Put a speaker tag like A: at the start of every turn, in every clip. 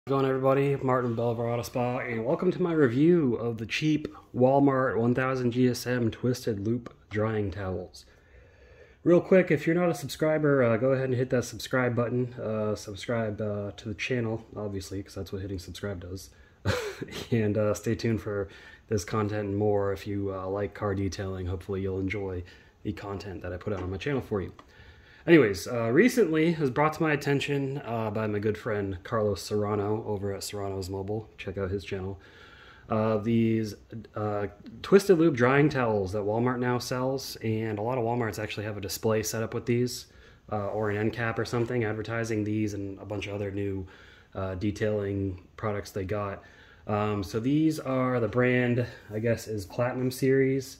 A: How's it going, everybody? Martin Belver Auto Spa, and welcome to my review of the cheap Walmart 1000 GSM Twisted Loop drying towels. Real quick, if you're not a subscriber, go ahead and hit that subscribe button. Subscribe to the channel, obviously, because that's what hitting subscribe does. And stay tuned for this content and more. If you like car detailing, hopefully you'll enjoy the content that I put out on my channel for you. Anyways, recently it was brought to my attention by my good friend Carlos Serrano over at Serrano's Mobile. Check out his channel. These Twisted Loop drying towels that Walmart now sells, and a lot of Walmarts actually have a display set up with these, or an end cap or something, advertising these and a bunch of other new detailing products they got. So these are the brand, I guess, is Platinum Series.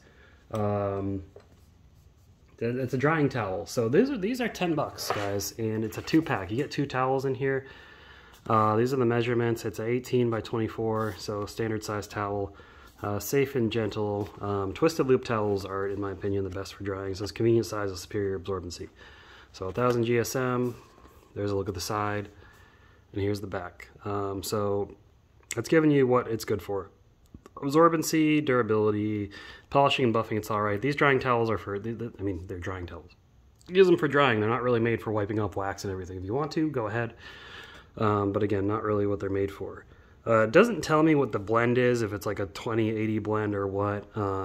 A: It's a drying towel. So these are $10, guys, and it's a 2-pack. You get 2 towels in here. These are the measurements. It's an 18 by 24, so standard size towel. Safe and gentle. Twisted Loop towels are, in my opinion, the best for drying. So it's convenient size with superior absorbency. So 1000 GSM. There's a look at the side, and here's the back. So it's giving you what it's good for. Absorbency, durability, polishing and buffing, it's all right. These drying towels are for, I mean, they're drying towels. Use them for drying. They're not really made for wiping off wax and everything. If you want to, go ahead. But again, not really what they're made for. It doesn't tell me what the blend is, if it's like a 20/80 blend or what.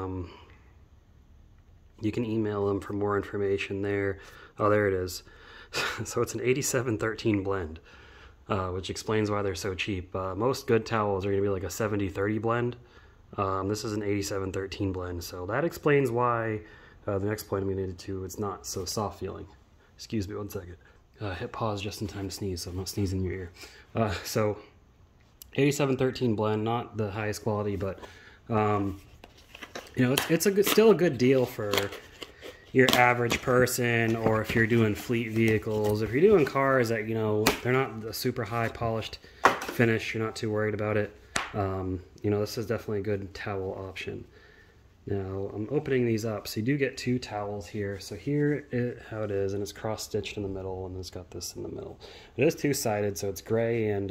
A: You can email them for more information there. Oh, there it is. So it's an 87/13 blend, which explains why they're so cheap. Most good towels are going to be like a 70/30 blend. This is an 87/13 blend, so that explains why the next point I'm going to do, it's not so soft feeling. Excuse me one second. Hit pause just in time to sneeze, so I'm not sneezing in your ear. So 87/13 blend, not the highest quality, but you know, it's still a good deal for your average person, or if you're doing fleet vehicles. If you're doing cars that, you know, they're not a super high polished finish, you're not too worried about it. You know, this is definitely a good towel option. Now, I'm opening these up. So you do get 2 towels here. So here how it is, and it's cross-stitched in the middle, and it's got this in the middle. It is 2-sided, so it's gray and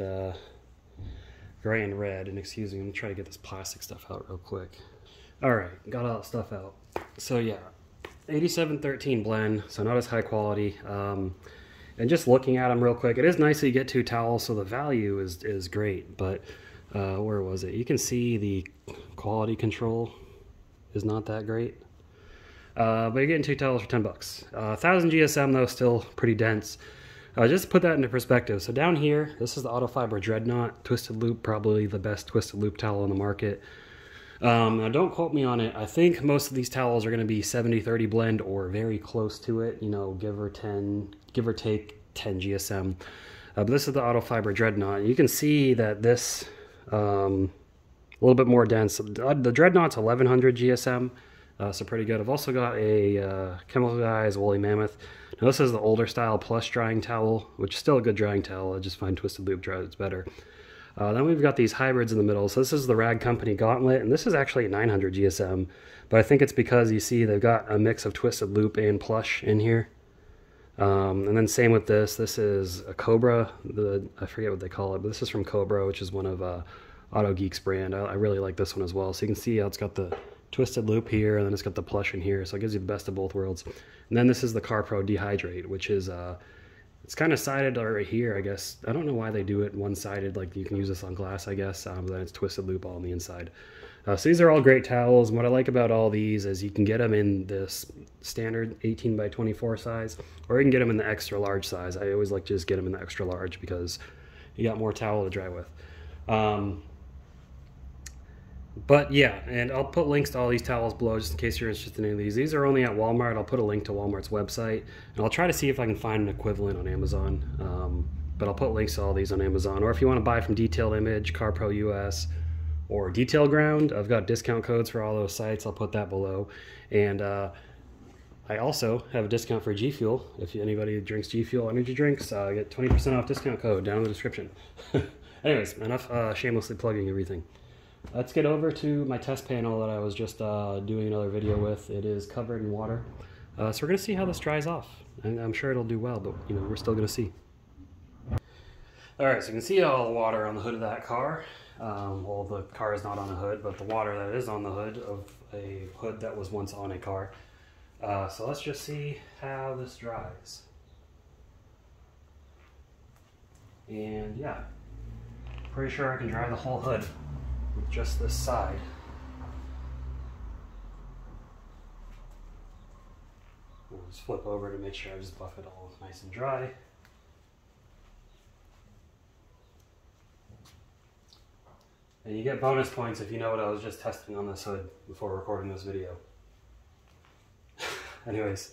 A: red. And excuse me, I'm gonna try to get this plastic stuff out real quick. All right, got all that stuff out. So yeah, 87/13 blend, so not as high quality. And just looking at them real quick, it is nice that you get 2 towels, so the value is great, but where was it? You can see the quality control is not that great. But you're getting 2 towels for $10. 1000 GSM though, still pretty dense. Just to put that into perspective, so down here, this is the Autofiber Dreadnought Twisted Loop, probably the best Twisted Loop towel on the market. Now don't quote me on it. I think most of these towels are going to be 70/30 blend or very close to it, you know, give or take 10 GSM. But this is the Autofiber Dreadnought. You can see that this a little bit more dense. The Dreadnought's 1100 GSM, so pretty good. I've also got a Chemical Guys Woolly Mammoth. Now this is the older style plus drying towel, which is still a good drying towel. I just find Twisted Loop dry, it's better. Then we've got these hybrids in the middle. So this is the Rag Company Gauntlet, and this is actually 900 GSM, but I think it's because you see they've got a mix of Twisted Loop and plush in here. And then same with this. This is a Cobra. I forget what they call it, but this is from Cobra, which is one of Auto Geek's brand. I really like this one as well. So you can see how it's got the Twisted Loop here, and then it's got the plush in here. So it gives you the best of both worlds. And then this is the CarPro Dehydrate, which is it's kind of sided right here, I guess. I don't know why they do it one-sided. Like, you can use this on glass, I guess. But then it's Twisted Loop all on the inside. So these are all great towels, and what I like about all these is you can get them in this standard 18 by 24 size, or you can get them in the extra large size. I always like to just get them in the extra large because you got more towel to dry with. But yeah, and I'll put links to all these towels below just in case you're interested in any of these. These are only at Walmart. I'll put a link to Walmart's website, and I'll try to see if I can find an equivalent on Amazon. But I'll put links to all these on Amazon, or if you want to buy from Detailed Image, CarPro US, or Detail Ground, I've got discount codes for all those sites. I'll put that below. And I also have a discount for G Fuel. If anybody drinks G Fuel energy drinks, get 20% off discount code down in the description. Anyways, enough shamelessly plugging everything. Let's get over to my test panel that I was just doing another video with. It is covered in water. So we're going to see how this dries off. And I'm sure it'll do well, but you know, we're still going to see. All right, so you can see all the water on the hood of that car. Well, the car is not on a hood, but the water that is on the hood of a hood that was once on a car. So let's just see how this dries. And yeah, pretty sure I can dry the whole hood with just this side. I'll just flip over to make sure I just buff it all nice and dry. And you get bonus points if you know what I was just testing on this hood before recording this video. Anyways,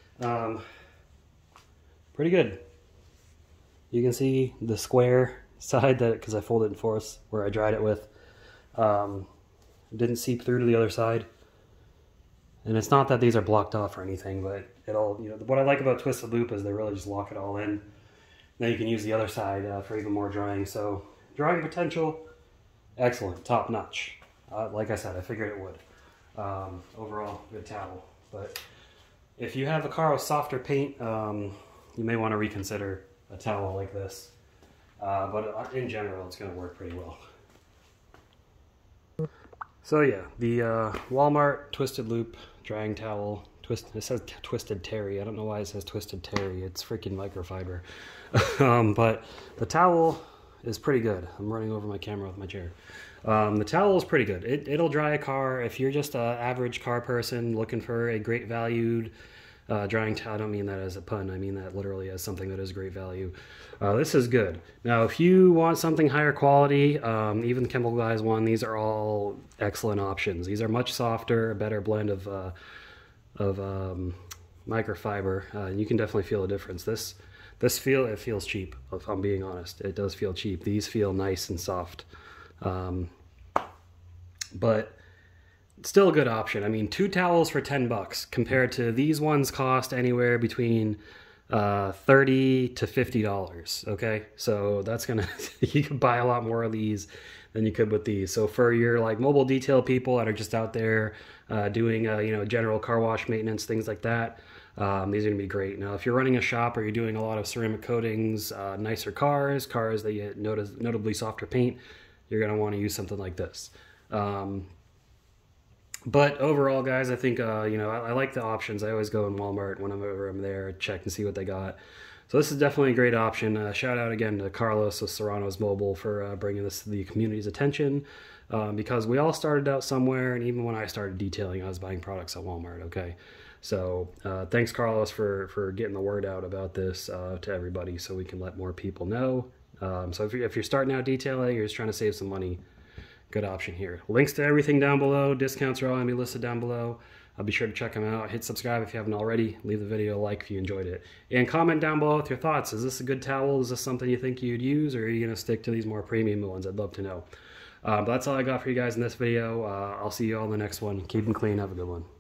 A: pretty good. You can see the square side that, because I folded it in fourths, where I dried it with. Didn't seep through to the other side. And it's not that these are blocked off or anything, but it all, you know, what I like about Twisted Loop is they really just lock it all in. Then you can use the other side for even more drying. So drying potential, excellent, top notch. Like I said, I figured it would. Overall, good towel. But if you have a car with softer paint, you may want to reconsider a towel like this. But in general, it's going to work pretty well. So yeah, the Walmart Twisted Loop drying towel. It says Twisted Terry. I don't know why it says Twisted Terry. It's freaking microfiber. But the towel is pretty good. I'm running over my camera with my chair. The towel is pretty good. It'll dry a car. If you're just an average car person looking for a great valued drying towel, I don't mean that as a pun. I mean that literally as something that is great value. This is good. Now, if you want something higher quality, even the Chemical Guys one, these are all excellent options. These are much softer, a better blend of microfiber. You can definitely feel the difference. It feels cheap, if I'm being honest. It does feel cheap. These feel nice and soft. But still a good option. I mean, 2 towels for $10 compared to these ones cost anywhere between $30 to $50. Okay, so that's gonna you can buy a lot more of these than you could with these. So for your like mobile detail people that are just out there doing you know, general car wash maintenance, things like that, these are gonna be great. Now, if you're running a shop or you're doing a lot of ceramic coatings, nicer cars that you notably softer paint, you're gonna want to use something like this. But overall, guys, I think, you know, I like the options. I always go in Walmart whenever I'm there, check and see what they got. So this is definitely a great option. Shout out again to Carlos of Serrano's Mobile for bringing this to the community's attention. Because we all started out somewhere, and even when I started detailing, I was buying products at Walmart, okay? So thanks, Carlos, for getting the word out about this to everybody so we can let more people know. So if you're starting out detailing, you're just trying to save some money, good option here. Links to everything down below. Discounts are all going to be listed down below. I'll be sure to check them out. Hit subscribe if you haven't already. Leave the video a like if you enjoyed it. And comment down below with your thoughts. Is this a good towel? Is this something you think you'd use? Or are you going to stick to these more premium ones? I'd love to know. But that's all I got for you guys in this video. I'll see you all in the next one. Keep them clean. Have a good one.